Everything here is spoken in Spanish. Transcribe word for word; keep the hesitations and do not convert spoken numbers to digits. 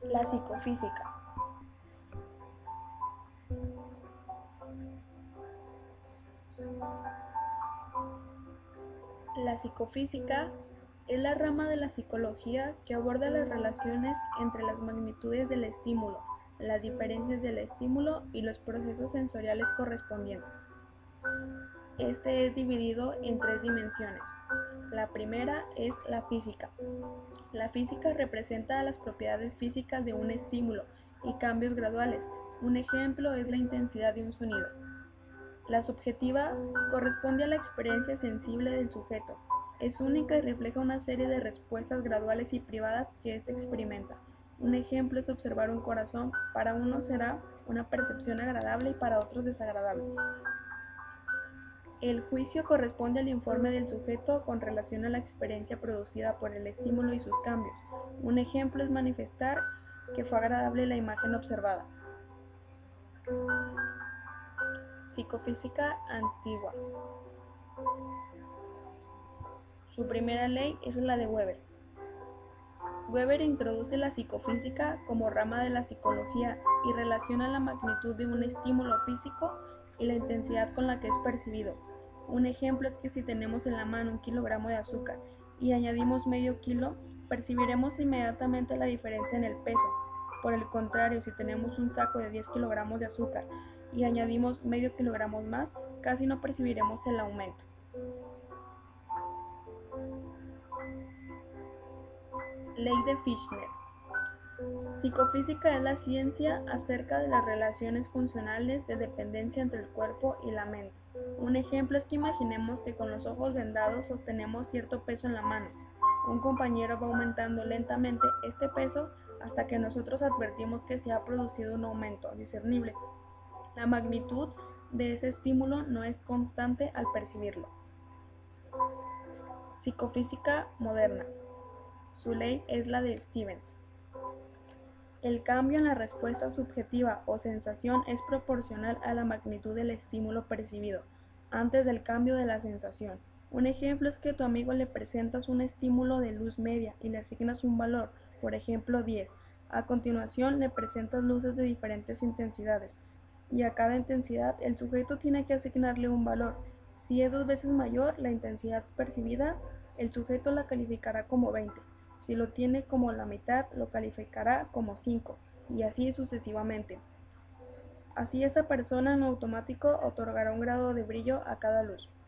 La psicofísica. La psicofísica es la rama de la psicología que aborda las relaciones entre las magnitudes del estímulo, las diferencias del estímulo y los procesos sensoriales correspondientes. Este es dividido en tres dimensiones. La primera es la física. La física representa las propiedades físicas de un estímulo y cambios graduales. Un ejemplo es la intensidad de un sonido. La subjetiva corresponde a la experiencia sensible del sujeto. Es única y refleja una serie de respuestas graduales y privadas que éste experimenta. Un ejemplo es observar un corazón. Para unos será una percepción agradable y para otros desagradable. El juicio corresponde al informe del sujeto con relación a la experiencia producida por el estímulo y sus cambios. Un ejemplo es manifestar que fue agradable la imagen observada. Psicofísica antigua. Su primera ley es la de Weber. Weber introduce la psicofísica como rama de la psicología y relaciona la magnitud de un estímulo físico y la intensidad con la que es percibido. Un ejemplo es que si tenemos en la mano un kilogramo de azúcar y añadimos medio kilo, percibiremos inmediatamente la diferencia en el peso. Por el contrario, si tenemos un saco de diez kilogramos de azúcar y añadimos medio kilogramo más, casi no percibiremos el aumento. Ley de Fechner. Psicofísica es la ciencia acerca de las relaciones funcionales de dependencia entre el cuerpo y la mente. Un ejemplo es que imaginemos que con los ojos vendados sostenemos cierto peso en la mano. Un compañero va aumentando lentamente este peso hasta que nosotros advertimos que se ha producido un aumento discernible. La magnitud de ese estímulo no es constante al percibirlo. Psicofísica moderna. Su ley es la de Stevens. El cambio en la respuesta subjetiva o sensación es proporcional a la magnitud del estímulo percibido, antes del cambio de la sensación. Un ejemplo es que a tu amigo le presentas un estímulo de luz media y le asignas un valor, por ejemplo diez. A continuación le presentas luces de diferentes intensidades, y a cada intensidad el sujeto tiene que asignarle un valor. Si es dos veces mayor la intensidad percibida, el sujeto la calificará como veinte. Si lo tiene como la mitad, lo calificará como cinco, y así sucesivamente. Así esa persona en automático otorgará un grado de brillo a cada luz.